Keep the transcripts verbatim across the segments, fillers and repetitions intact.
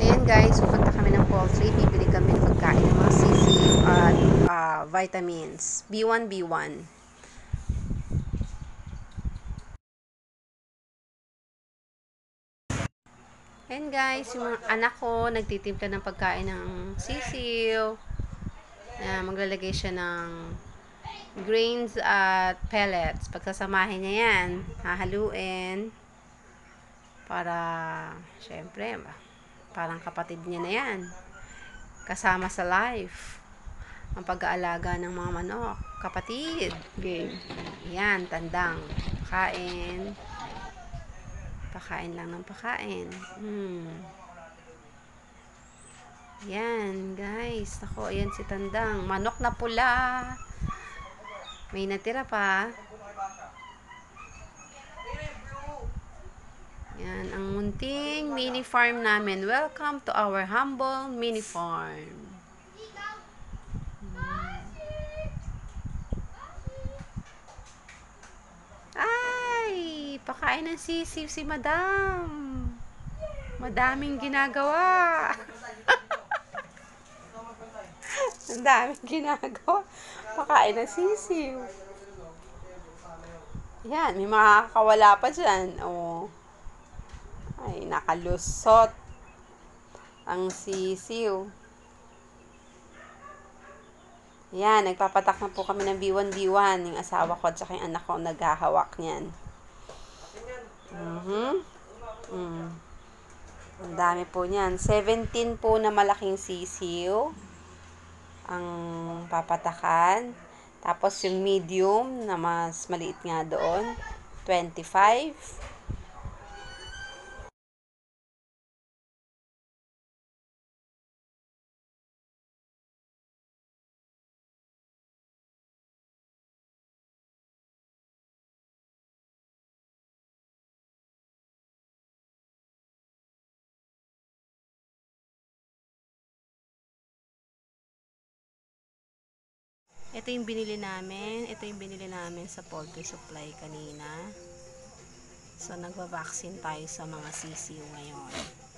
Ayan guys, pupunta kami ng poultry. Bibili kami ng pagkain ng mga sisiw at uh, vitamins. B one, B one. Ayan guys, yung mga anak ko nagtitimpla ng pagkain ng sisiw. Uh, maglalagay siya ng grains at pellets. Pagsasamahin niya yan, hahaluin. Para, syempre, parang kapatid niya na yan. Kasama sa life ang pag-aalaga ng mga manok. Kapatid. Game. Yan, tandang. Pakain. Pakain lang ng pakain. Hmm. Yan, guys. Ako, ayan si tandang. Manok na pula. May natira pa. Yan, ang munting mini farm namin. Welcome to our humble mini farm. Ay, pakain ng sisiw si madam. Madaming ginagawa. Ang daming ginagawa. Pakain ng sisiw. Yan, may makakawala pa dyan. Oh. Ay, nakalusot ang sisiw. Yan, nagpapatak na po kami ng B one B one. Yung asawa ko at saka yung anak ko naghahawak niyan. Mm-hmm. Mm. Ang dami po niyan. seventeen po na malaking sisiw ang papatakan. Tapos yung medium na mas maliit nga doon, twenty-five. Ito yung binili namin. Ito yung binili namin sa poultry supply kanina. So, nagva-vaccine tayo sa mga sisiw ngayon.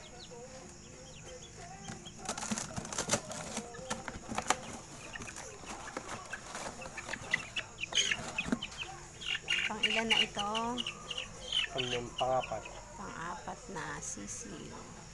Pang ilan na ito? Pang-apat. Pang-apat na sisiw.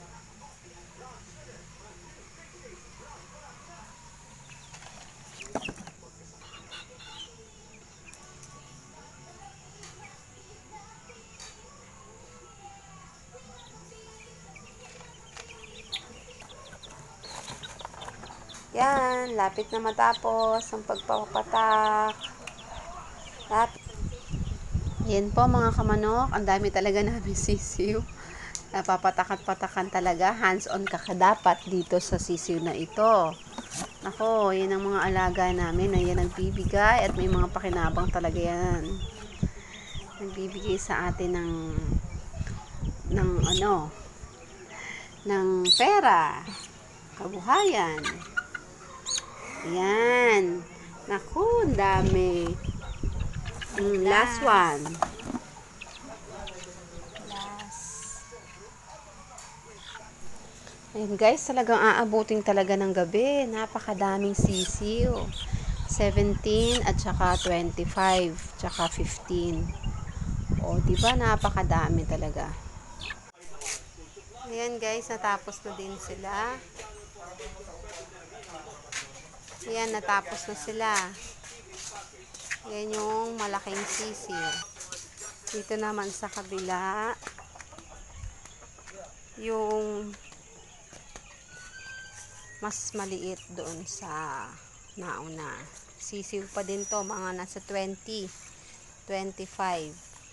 Yan, lapit na matapos ang pagpapatak. Lapit. Yan po mga kamanok, ang dami talaga namin sisiw. Napapatakan-patakan talaga, hands-on ka dapat dito sa sisiw na ito. Ako, yan ang mga alaga namin na yan nagbibigay at may mga pakinabang talaga yan. Nagbibigay sa atin ng ng ano, ng pera, kabuhayan. Yan. Naku, ang dami. Mm, last one. Ayun guys, talagang aabuting talaga ng gabi. Napakadaming sisiw. seventeen at saka twenty-five, tsaka fifteen. O, di ba napakadami talaga. Ayan guys, natapos na din sila. Ayan, natapos na sila. Ayan yung malaking sisiw. Dito naman sa kabila, yung mas maliit doon sa nauna. Sisiw pa din to, mga nasa twenty, twenty-five.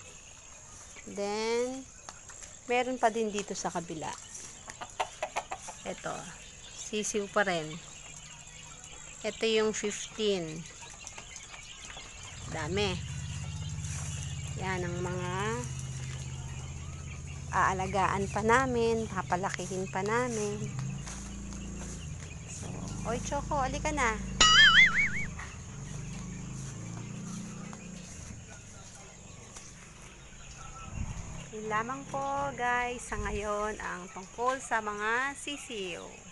Then, meron pa din dito sa kabila. Ito, sisiw pa rin. Ito yung fifteen. Dami. Yan ang mga aalagaan pa namin, papalakihin pa namin. So, oy Choco, alika na. Yun lamang po guys sa ngayon ang tungkol sa mga sisiw.